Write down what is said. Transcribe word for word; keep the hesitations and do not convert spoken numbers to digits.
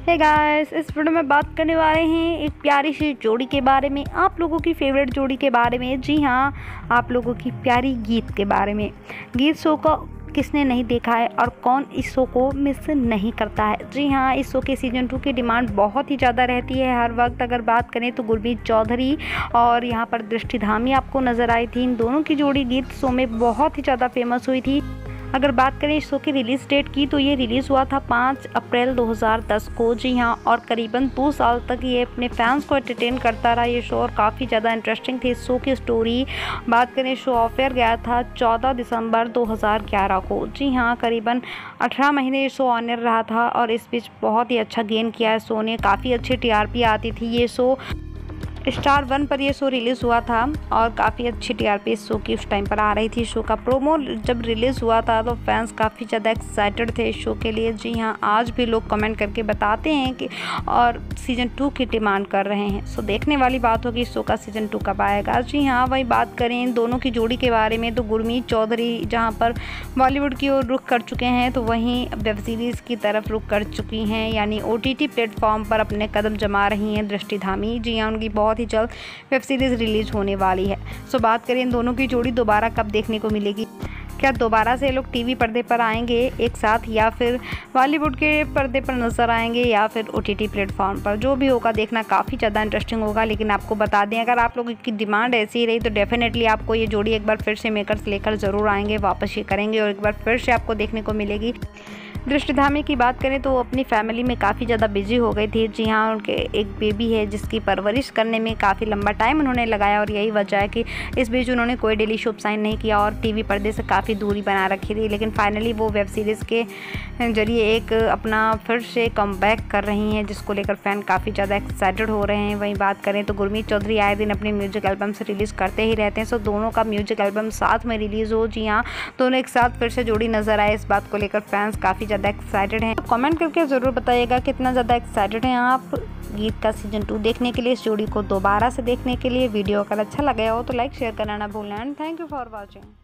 Hey guys, इस video में बात करने वाले हैं एक प्यारी सी जोड़ी के बारे में, आप लोगों की फेवरेट जोड़ी के बारे में। जी हाँ, आप लोगों की प्यारी गीत के बारे में। गीत शो को किसने नहीं देखा है और कौन इस शो को मिस नहीं करता है। जी हाँ, इस शो के सीजन टू की डिमांड बहुत ही ज़्यादा रहती है हर वक्त। अगर बात करें तो गुरमीत चौधरी और यहाँ पर दृष्टि धामी आपको नज़र आई थी। इन दोनों की जोड़ी गीत शो में बहुत ही ज़्यादा फेमस हुई थी। अगर बात करें इस शो की रिलीज़ डेट की तो ये रिलीज़ हुआ था पाँच अप्रैल दो हज़ार दस को। जी हाँ, और करीबन दो साल तक ये अपने फैंस को एंटरटेन करता रहा ये शो, और काफ़ी ज़्यादा इंटरेस्टिंग थी इस शो की स्टोरी। बात करें, शो ऑफ एयर गया था चौदह दिसंबर दो हज़ार ग्यारह को। जी हाँ, करीबन अठारह महीने ये शो ऑन एयर रहा था और इस बीच बहुत ही अच्छा गेन किया है शो ने। काफ़ी अच्छी टी आर पी आती थी। ये शो स्टार वन पर ये शो रिलीज़ हुआ था और काफ़ी अच्छी टीआरपी इस शो की उस टाइम पर आ रही थी। शो का प्रोमो जब रिलीज़ हुआ था तो फैंस काफ़ी ज़्यादा एक्साइटेड थे इस शो के लिए। जी हाँ, आज भी लोग कमेंट करके बताते हैं कि और सीज़न टू की डिमांड कर रहे हैं। सो देखने वाली बात होगी इस शो का सीज़न टू कब आएगा। जी हाँ, वही बात करें इन दोनों की जोड़ी के बारे में तो गुरमीत चौधरी जहाँ पर बॉलीवुड की ओर रुख कर चुके हैं तो वहीं वेब सीरीज़ की तरफ रुख कर चुकी हैं, यानी ओ टी टी प्लेटफॉर्म पर अपने कदम जमा रही हैं दृष्टि धामी। जी हाँ, उनकी बहुत ही जल्द वेब सीरीज रिलीज होने वाली है। सो बात करें इन दोनों की जोड़ी दोबारा कब देखने को मिलेगी, क्या दोबारा से लोग टीवी पर्दे पर आएंगे एक साथ, या फिर बॉलीवुड के पर्दे पर नजर आएंगे, या फिर ओटीटी प्लेटफॉर्म पर। जो भी होगा देखना काफ़ी ज़्यादा इंटरेस्टिंग होगा। लेकिन आपको बता दें, अगर आप लोगों की डिमांड ऐसी ही रही तो डेफिनेटली आपको ये जोड़ी एक बार फिर से मेकर्स लेकर ज़रूर आएंगे, वापस ये करेंगे और एक बार फिर से आपको देखने को मिलेगी। दृष्टि धामी की बात करें तो वो अपनी फैमिली में काफ़ी ज़्यादा बिजी हो गई थी। जी हाँ, उनके एक बेबी है जिसकी परवरिश करने में काफ़ी लंबा टाइम उन्होंने लगाया और यही वजह है कि इस बीच उन्होंने कोई डेली शुभ साइन नहीं किया और टीवी पर्दे से काफ़ी दूरी बना रखी थी। लेकिन फाइनली वो वेब सीरीज़ के जरिए एक अपना फिर से कमबैक कर रही हैं, जिसको लेकर फ़ैन काफ़ी ज़्यादा एक्साइटेड हो रहे हैं। वहीं बात करें तो गुरमीत चौधरी आए दिन अपने म्यूजिक एल्बम से रिलीज़ करते ही रहते हैं। सो दोनों का म्यूजिक एल्बम साथ में रिलीज़ हो, जी हाँ, दोनों एक साथ फिर से जोड़ी नज़र आए, इस बात को लेकर फैंस काफ़ी ज़्यादा एक्साइटेड हैं। कमेंट करके ज़रूर बताइएगा कितना ज़्यादा एक्साइटेड हैं आप गीत का सीजन टू देखने के लिए, इस जोड़ी को दोबारा से देखने के लिए। वीडियो अगर अच्छा लगा हो तो लाइक शेयर करना ना भूलें। And thank you for watching.